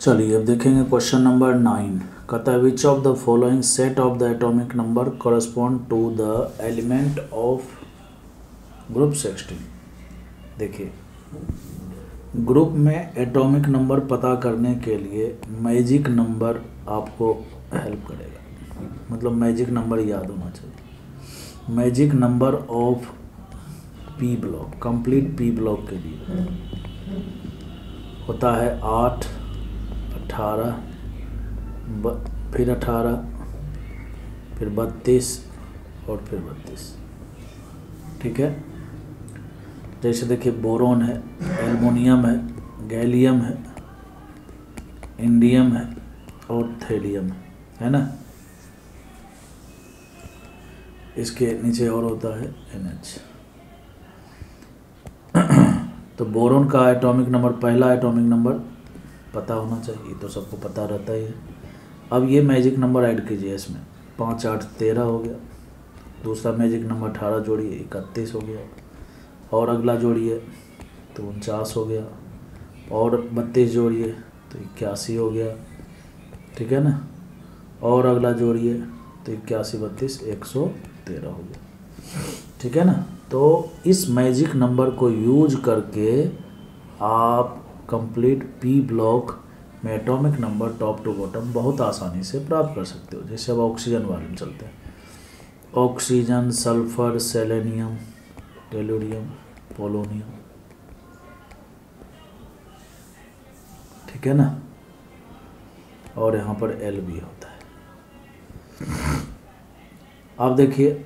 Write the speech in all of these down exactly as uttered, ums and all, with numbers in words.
चलिए अब देखेंगे क्वेश्चन नंबर नाइन। कहता है which of the following set of the atomic number correspond to the element of group sixteen. देखिए group में एटॉमिक नंबर पता करने के लिए मैजिक नंबर आपको हेल्प करेगा, मतलब मैजिक नंबर याद होना चाहिए। Magic number of P block, complete P block के लिए होता है आठ, अठारह, फिर अठारह, फिर बत्तीस और फिर बत्तीस। ठीक है, जैसे देखिए बोरोन है, एल्युमिनियम है, गैलियम है, इंडियम है और थेलियम है, है ना। इसके नीचे और होता है एन एच। तो बोरोन का एटॉमिक नंबर, पहला एटॉमिक नंबर पता होना चाहिए, तो सबको पता रहता ही है। अब ये मैजिक नंबर ऐड कीजिए इसमें, पाँच आठ तेरह हो गया। दूसरा मैजिक नंबर अठारह जोड़िए इकतीस हो गया, और अगला जोड़िए तो उनचास हो गया, और बत्तीस जोड़िए तो इक्यासी हो गया। ठीक है ना, और अगला जोड़िए तो इक्यासी बत्तीस एक सौ तेरह हो गया। ठीक है ना। तो इस मैजिक नंबर को यूज करके आप कंप्लीट पी ब्लॉक में atomic number top to bottom बहुत आसानी से प्राप्त कर सकते हो। जैसे अब ऑक्सीजन वाले में चलते हैं, oxygen, sulphur, selenium, tellurium, polonium. ठीक है ना, और यहाँ पर एल भी होता है। अब देखिए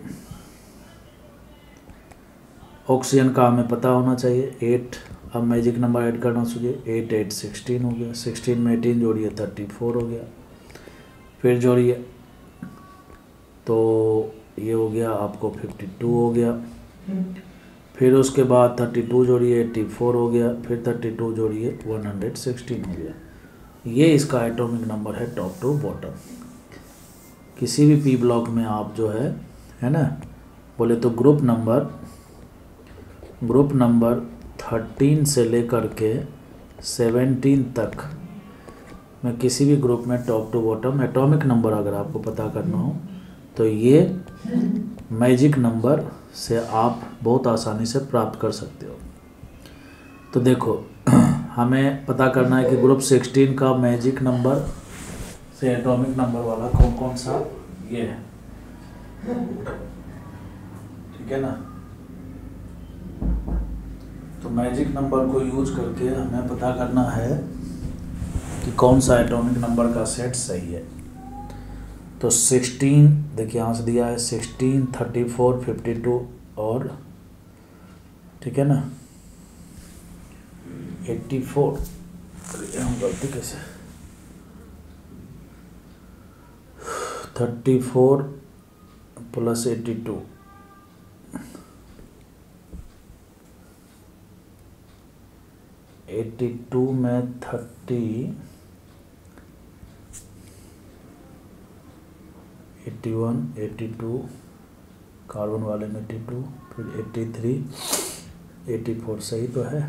ऑक्सीजन का हमें पता होना चाहिए एट। अब मैजिक नंबर ऐड करना चाहिए, एट एट सिक्सटीन हो गया, सिक्सटीन में एटीन जोड़िए थर्टी फोर हो गया, फिर जोड़िए तो ये हो गया आपको फिफ्टी टू हो गया, फिर उसके बाद थर्टी टू जोड़िए एट्टी फोर हो गया, फिर थर्टी टू जोड़िए वन हंड्रेड सिक्सटीन हो गया। ये इसका एटॉमिक नंबर है टॉप टू बॉटम। किसी भी पी ब्लॉक में आप जो है है ना, बोले तो group number group number thirteen से लेकर के सेवेंटीन तक में किसी भी ग्रुप में top to bottom atomic number अगर आपको पता करना हो तो ये मैजिक नंबर से आप बहुत आसानी से प्राप्त कर सकते हो। तो देखो हमें पता करना है कि ग्रुप सिक्सटीन का मैजिक नंबर से एटॉमिक नंबर वाला कौन कौन सा ये है। ठीक है ना, तो मैजिक नंबर को यूज करके हमें पता करना है कि कौन सा एटॉमिक नंबर का सेट सही है। तो सिक्सटीन देखिए यहाँ से दिया है sixteen, thirty four, fifty two और ठीक है ना एट्टी फोर। हम गलती कैसे thirty four plus eighty two, eighty two में thirty, eighty one, eighty two, carbon वाले में एट्टी टू, फिर एट्टी थ्री, एट्टी फोर सही तो है।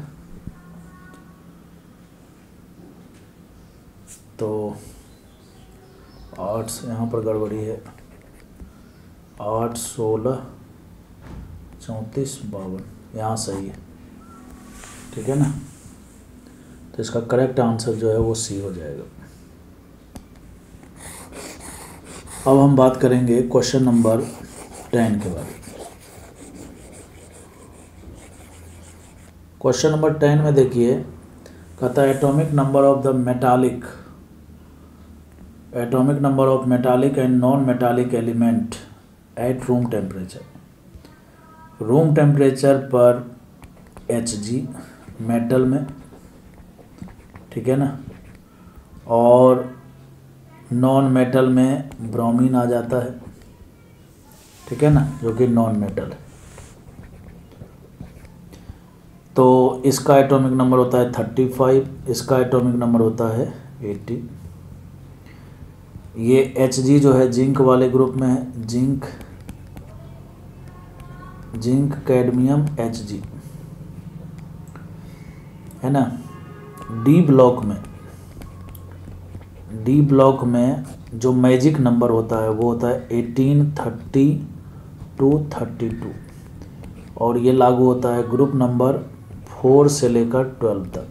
तो आठ से यहाँ पर गड़बड़ी है, आठ, सोलह, चौंतीस, बावन, यहाँ सही है। ठीक है ना, तो इसका करेक्ट आंसर जो है वो सी हो जाएगा। अब हम बात करेंगे क्वेश्चन नंबर टेन के बारे में। क्वेश्चन नंबर टेन में देखिए कहता है atomic number of the metallic atomic number of metallic and non metallic element at room temperature. Room temperature पर एच जी मेटल में, ठीक है ना, और नॉन मेटल में ब्रोमीन आ जाता है। ठीक है ना, जो कि नॉन मेटल है। तो इसका एटॉमिक नंबर होता है थर्टी फाइव, इसका एटॉमिक नंबर होता है एट्टी। ये एच जी जो है जिंक वाले ग्रुप में है, zinc zinc cadmium H G, है ना। डी ब्लॉक में डी ब्लॉक में जो मैजिक नंबर होता है वो होता है eighteen, thirty two, thirty two, और ये लागू होता है ग्रुप नंबर फोर से लेकर ट्वेल्व तक,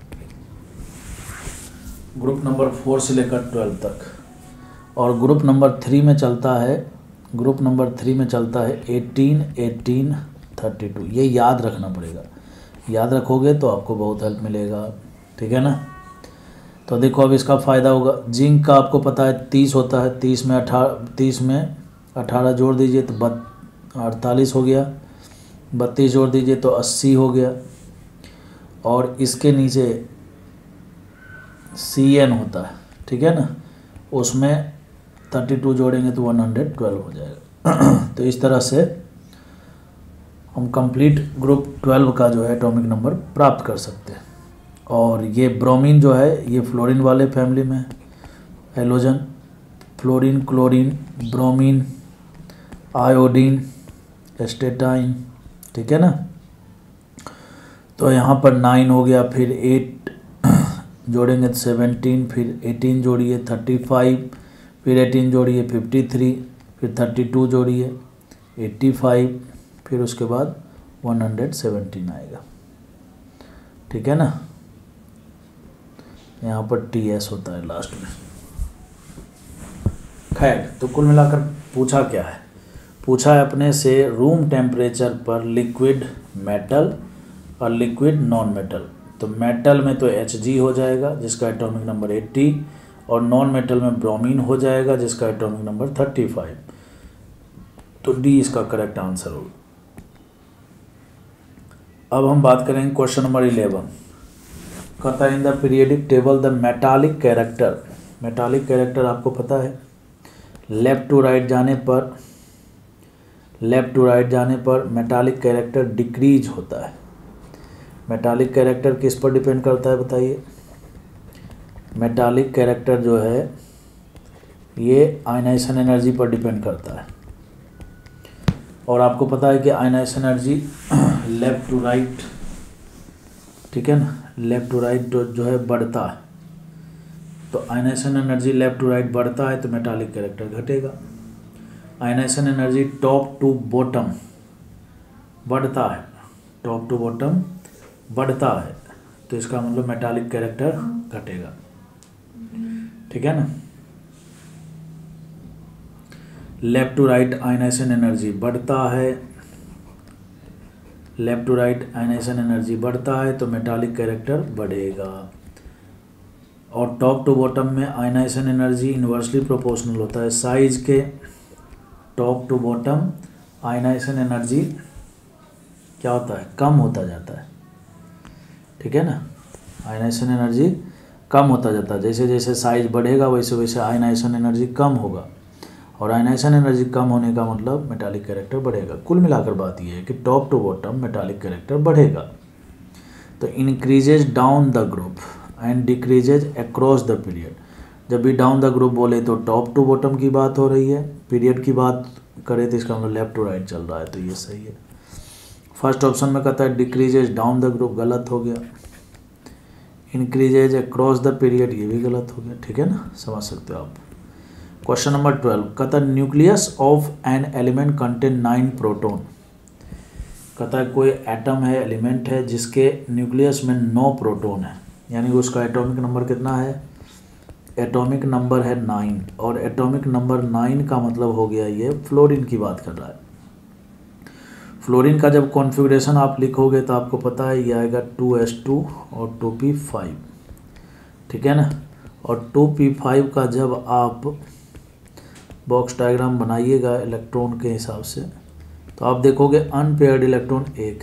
ग्रुप नंबर फोर से लेकर ट्वेल्व तक। और ग्रुप नंबर थ्री में चलता है ग्रुप नंबर थ्री में चलता है एटीन, एटीन, थर्टी टू। ये याद रखना पड़ेगा, याद रखोगे तो आपको बहुत हेल्प मिलेगा, ठीक है ना। तो देखो अब इसका फ़ायदा होगा। जिंक का आपको पता है तीस होता है, तीस में अठारह तीस में अठारह जोड़ दीजिए तो बत अड़तालीस हो गया, बत्तीस जोड़ दीजिए तो अस्सी हो गया, और इसके नीचे सी एन होता है, ठीक है ना, उसमें थर्टी टू जोड़ेंगे तो वन हंड्रेड ट्वेल्व हो जाएगा। तो इस तरह से हम कंप्लीट ग्रुप ट्वेल्व का जो है एटॉमिक नंबर प्राप्त कर सकते हैं। और ये ब्रोमीन जो है ये फ्लोरीन वाले फैमिली में, halogen, fluorine, chlorine, bromine, iodine, astatine, ठीक है ना। तो यहाँ पर नाइन हो गया, फिर एट जोड़ेंगे तो सेवेंटीन, फिर एटीन जोड़िए थर्टी फाइव, फिर एटीन जोड़िए फिफ्टी थ्री, फिर थर्टी टू जोड़िए एट्टी फाइव, फिर उसके बाद वन हंड्रेड सेवेंटीन आएगा, ठीक है ना। यहाँ पर टी एस होता है लास्ट में। खैर, तो कुल मिलाकर पूछा क्या है, पूछा है अपने से रूम टेम्परेचर पर लिक्विड मेटल और लिक्विड नॉन मेटल। तो मेटल में तो एच जी हो जाएगा जिसका एटॉमिक नंबर एट्टी, और नॉन मेटल में ब्रोमीन हो जाएगा जिसका एटॉमिक नंबर थर्टी फाइव। तो डी इसका करेक्ट आंसर होगा। अब हम बात करेंगे क्वेश्चन नंबर इलेवन। कहता है in the periodic table the metallic character, metallic character आपको पता है लेफ्ट टू राइट जाने पर लेफ्ट टू राइट जाने पर मेटालिक कैरेक्टर डिक्रीज होता है। मेटालिक कैरेक्टर किस पर डिपेंड करता है बताइए। मेटालिक कैरेक्टर जो है ये आयनाइजेशन एनर्जी पर डिपेंड करता है, और आपको पता है कि ionisation energy left to right, ठीक है ना, लेफ्ट टू राइट जो है बढ़ता है। तो ionisation energy left to right बढ़ता है तो मेटालिक कैरेक्टर घटेगा। Ionisation energy top to bottom बढ़ता है, टॉप टू बॉटम बढ़ता है तो इसका मतलब मेटालिक कैरेक्टर घटेगा, ठीक है ना। Left to right ionisation energy बढ़ता है, left to right ionisation energy बढ़ता है तो मेटालिक कैरेक्टर बढ़ेगा। और टॉप टू बॉटम में आयनाइजेशन एनर्जी इन्वर्सली प्रोपोर्शनल होता है साइज के। Top to bottom ionisation energy क्या होता है, कम होता जाता है, ठीक है ना। आयनाइजेशन एनर्जी कम होता जाता है, जैसे जैसे साइज बढ़ेगा वैसे वैसे आयनाइजेशन एनर्जी कम होगा, और आयनाइजेशन एनर्जी कम होने का मतलब मेटालिक कैरेक्टर बढ़ेगा। कुल मिलाकर बात यह है कि top to bottom metallic character बढ़ेगा। तो increases down the group and decreases across the period. जब भी डाउन द ग्रुप बोले तो टॉप टू बॉटम की बात हो रही है, पीरियड की बात करें तो इसका मतलब लेफ्ट टू राइट चल रहा है, तो ये सही है। फर्स्ट ऑप्शन में कहता है डिक्रीजेज डाउन द ग्रुप, गलत हो गया। इंक्रीजेज अक्रॉस द पीरियड, ये भी गलत हो गया, ठीक है ना, समझ सकते हो आप। क्वेश्चन नंबर ट्वेल्व कहता है nucleus of an element contain nine proton. कहता है कोई एटम है, एलिमेंट है जिसके न्यूक्लियस में नौ प्रोटॉन है, यानी उसका एटॉमिक नंबर कितना है, एटॉमिक नंबर है नाइन। और एटॉमिक नंबर नाइन का मतलब हो गया ये फ्लोरीन की बात कर रहा है। फ्लोरीन का जब कॉन्फ़िगरेशन आप लिखोगे तो आपको पता है ये आएगा टू एस टू और टू पी फाइव, ठीक है ना। और टू पी फाइव का जब आप बॉक्स डायग्राम बनाइएगा इलेक्ट्रॉन के हिसाब से तो आप देखोगे अनपेयर्ड इलेक्ट्रॉन एक,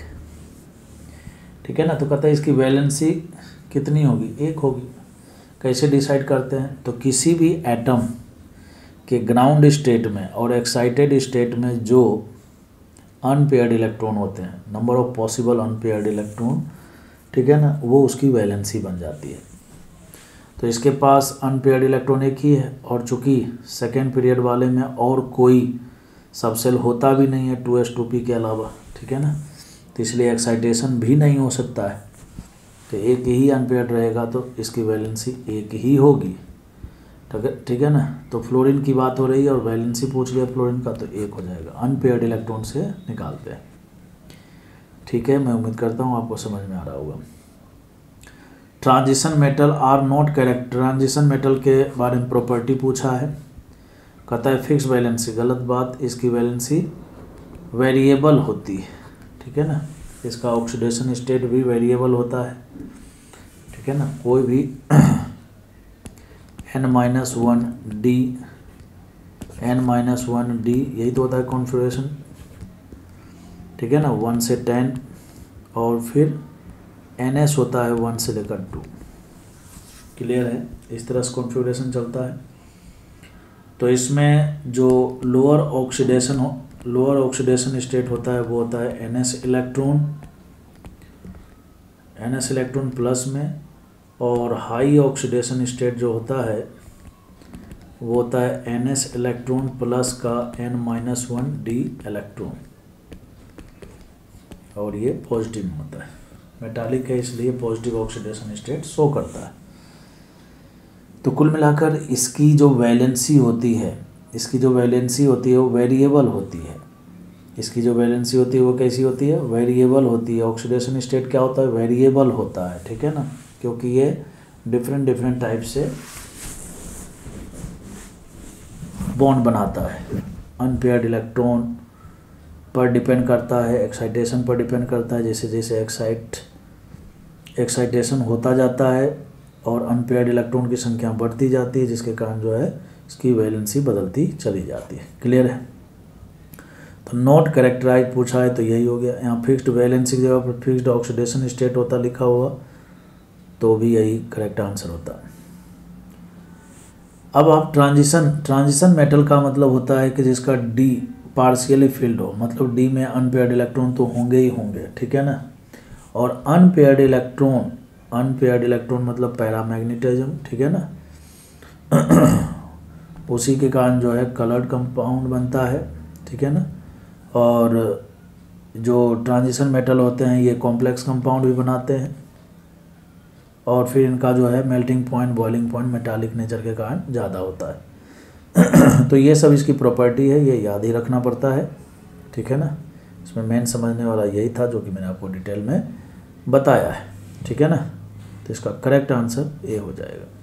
ठीक है ना। तो कहता है इसकी वैलेंसी कितनी होगी, एक होगी। कैसे डिसाइड करते हैं, तो किसी भी एटम के ग्राउंड स्टेट में और एक्साइटेड स्टेट में जो अनपेयर्ड इलेक्ट्रॉन होते हैं, number of possible unpaired electron, ठीक है ना, वो उसकी वैलेंसी बन जाती है। तो इसके पास अनपेयर्ड इलेक्ट्रॉन एक ही है, और चूँकि सेकेंड पीरियड वाले में और कोई सबसेल होता भी नहीं है टू एस टू पी के अलावा, ठीक है ना, तो इसलिए एक्साइटेशन भी नहीं हो सकता है। तो एक ही अनपेयर्ड रहेगा तो इसकी वैलेंसी एक ही होगी। ठीक है ठीक है ना। तो फ्लोरीन की बात हो रही है और वैलेंसी पूछ लिया फ्लोरीन का, तो एक हो जाएगा। अनपेयर्ड इलेक्ट्रॉन से निकालते हैं। ठीक है, मैं उम्मीद करता हूँ आपको समझ में आ रहा होगा। Transition metal are not correct. Transition metal के बारे में प्रॉपर्टी पूछा है, कहता है फिक्स वैलेंसी, गलत बात, इसकी वैलेंसी वेरिएबल होती है। ठीक है ना, इसका ऑक्सीडेशन स्टेट भी वेरिएबल होता है। ठीक है ना, कोई भी N minus one D N minus one D यही तो होता है कॉन्फ़िगरेशन। ठीक है ना, वन से टेन और फिर एन एस होता है वन से लेकर टू। क्लियर है, इस तरह से कॉन्फ़िगरेशन चलता है। तो इसमें जो लोअर ऑक्सीडेशन हो लोअर ऑक्सीडेशन स्टेट होता है वो होता है N S electron N S electron plus में, और हाई ऑक्सीडेशन स्टेट जो होता है वो होता है एन एस इलेक्ट्रॉन प्लस का N minus one D electron, और ये पॉजिटिव में होता है। मेटालिक है इसलिए पॉजिटिव ऑक्सीडेशन स्टेट शो करता है। तो कुल मिलाकर इसकी जो वैलेंसी होती है इसकी जो वैलेंसी होती है वो वेरिएबल होती है। इसकी जो वैलेंसी होती है वो कैसी होती है? वेरिएबल होती है। ऑक्सीडेशन स्टेट क्या होता है? वेरिएबल होता है। ठीक है ना, क्योंकि ये डिफरेंट डिफरेंट टाइप से बॉन्ड बनाता है। अनपेयर्ड इलेक्ट्रॉन पर डिपेंड करता है, एक्साइटेशन पर डिपेंड करता है। जैसे जैसे एक्साइट एक्साइटेशन होता जाता है और अनपेयर्ड इलेक्ट्रॉन की संख्या बढ़ती जाती है, जिसके कारण जो है इसकी वैलेंसी बदलती चली जाती है। क्लियर है? तो नॉट कैरेक्टराइज पूछा है तो यही हो गया। यहाँ फिक्स्ड वैलेंसी की जगह पर फिक्स्ड ऑक्सीडेशन स्टेट होता लिखा हुआ तो भी यही करेक्ट आंसर होता है। अब आप ट्रांजिशन ट्रांजिशन मेटल का मतलब होता है कि जिसका डी पार्शियली फिल्ड हो, मतलब डी में अनपेयर्ड इलेक्ट्रॉन तो होंगे ही होंगे। ठीक है ना, और अनपेयर्ड इलेक्ट्रॉन अनपेयर्ड इलेक्ट्रॉन मतलब पैरामैग्नेटिज्म। ठीक है ना, उसी के कारण जो है कलर्ड कंपाउंड बनता है। ठीक है ना, और जो ट्रांजिशन मेटल होते हैं ये कॉम्प्लेक्स कंपाउंड भी बनाते हैं, और फिर इनका जो है melting point boiling point metallic nature के कारण ज़्यादा होता है। तो ये सब इसकी प्रॉपर्टी है, ये याद ही रखना पड़ता है। ठीक है ना, इसमें मेन समझने वाला यही था जो कि मैंने आपको डिटेल में बताया है। ठीक है ना, तो इसका करेक्ट आंसर ए हो जाएगा।